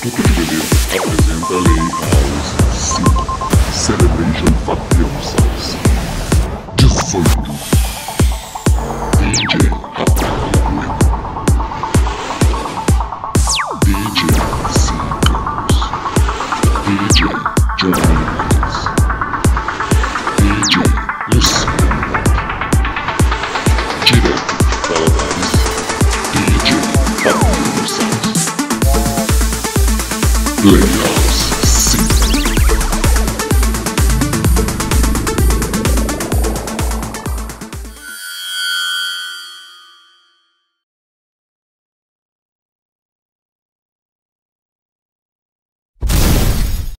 Tudo de Beleza apresenta Lay House 5 Celebration Fabiano Salsa 18 DJ Rafael Bueno DJ Sincros DJ Johnny Mendes DJ Luciano direto de Valadares DJ Fabiano Salsa Legal.